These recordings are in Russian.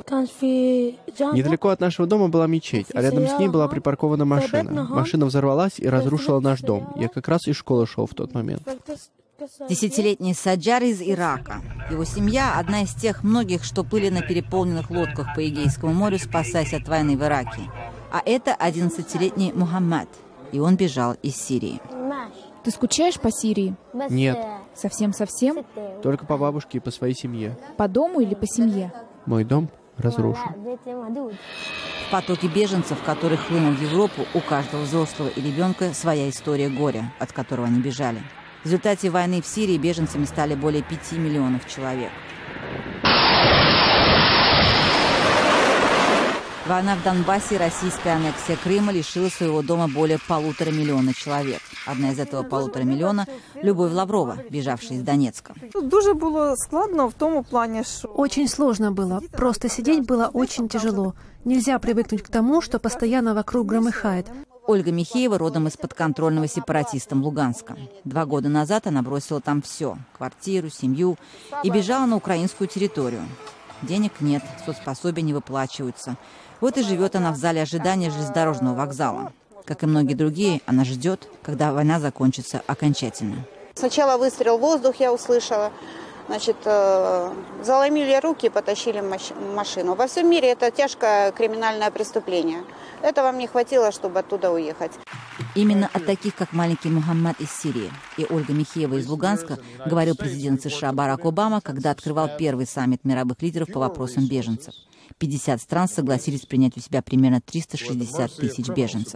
Недалеко от нашего дома была мечеть, а рядом с ней была припаркована машина. Машина взорвалась и разрушила наш дом. Я как раз из школы шел в тот момент. Десятилетний Саджар из Ирака. Его семья – одна из тех многих, что плыли на переполненных лодках по Эгейскому морю, спасаясь от войны в Ираке. А это 11-летний Мухаммад, и он бежал из Сирии. Ты скучаешь по Сирии? Нет, Совсем-совсем? только по бабушке и по своей семье. По дому или по семье? Мой дом разрушен. В потоке беженцев, которые хлынул в Европу, у каждого взрослого и ребенка своя история горя, от которого они бежали. В результате войны в Сирии беженцами стали более 5 миллионов человек. Война в Донбассе и российская аннексия Крыма лишила своего дома более 1,5 миллиона человек. Одна из этого 1,5 миллиона – Любовь Лаврова, бежавшая из Донецка. Дуже було складно в тому плані, що... Очень сложно было. Просто сидеть было очень тяжело. Нельзя привыкнуть к тому, что постоянно вокруг громыхает. Ольга Михеева родом из подконтрольного сепаратистам Луганска. 2 года назад она бросила там все – квартиру, семью – и бежала на украинскую территорию. Денег нет, соцпособия не выплачиваются. Вот и живет она в зале ожидания железнодорожного вокзала. Как и многие другие, она ждет, когда война закончится окончательно. Сначала выстрел в воздух я услышала. Значит, заломили руки и потащили машину. Во всем мире это тяжкое криминальное преступление. Этого мне хватило, чтобы оттуда уехать. Именно от таких, как маленький Мухаммад из Сирии и Ольга Михеева из Луганска, говорил президент США Барак Обама, когда открывал первый саммит мировых лидеров по вопросам беженцев. 50 стран согласились принять у себя примерно 360 тысяч беженцев.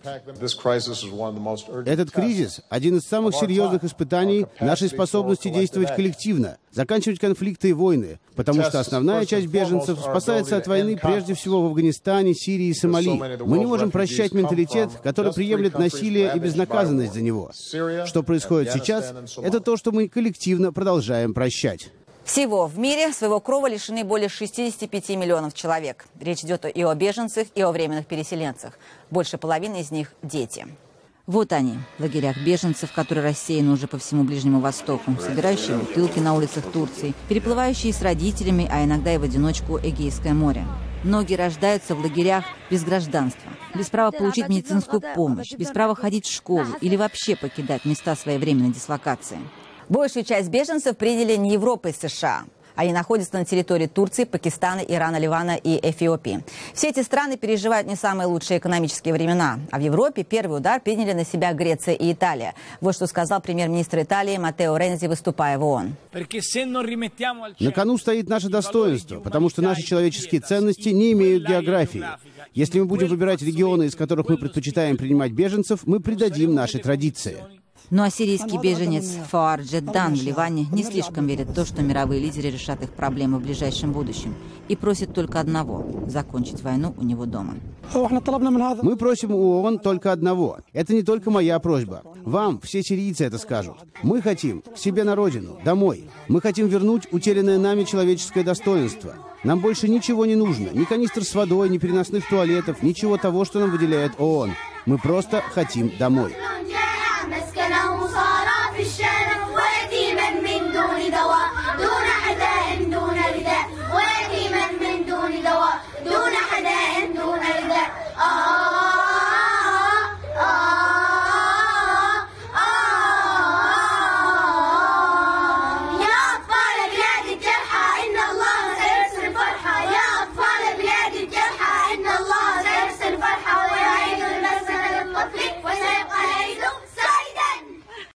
Этот кризис – один из самых серьезных испытаний нашей способности действовать коллективно, заканчивать конфликты и войны, потому что основная часть беженцев спасается от войны прежде всего в Афганистане, Сирии и Сомали. Мы не можем прощать менталитет, который приемлет насилие и безнаказанность за него. Что происходит сейчас – это то, что мы коллективно продолжаем прощать. Всего в мире своего крова лишены более 65 миллионов человек. Речь идет и о беженцах, и о временных переселенцах. Больше половины из них – дети. Вот они, в лагерях беженцев, которые рассеяны уже по всему Ближнему Востоку, собирающие бутылки на улицах Турции, переплывающие с родителями, а иногда и в одиночку Эгейское море. Многие рождаются в лагерях без гражданства, без права получить медицинскую помощь, без права ходить в школу или вообще покидать места своей временной дислокации. Большую часть беженцев приняли не Европа и США. Они находятся на территории Турции, Пакистана, Ирана, Ливана и Эфиопии. Все эти страны переживают не самые лучшие экономические времена. А в Европе первый удар приняли на себя Греция и Италия. Вот что сказал премьер-министр Италии Маттео Рензи, выступая в ООН. На кону стоит наше достоинство, потому что наши человеческие ценности не имеют географии. Если мы будем выбирать регионы, из которых мы предпочитаем принимать беженцев, мы предадим наши традиции. Ну а сирийский беженец Фуар Джеддан в Ливане не слишком верит в то, что мировые лидеры решат их проблемы в ближайшем будущем. И просит только одного – закончить войну у него дома. Мы просим у ООН только одного. Это не только моя просьба. Вам все сирийцы это скажут. Мы хотим к себе на родину, домой. Мы хотим вернуть утерянное нами человеческое достоинство. Нам больше ничего не нужно. Ни канистр с водой, ни переносных туалетов, ничего того, что нам выделяет ООН. Мы просто хотим домой.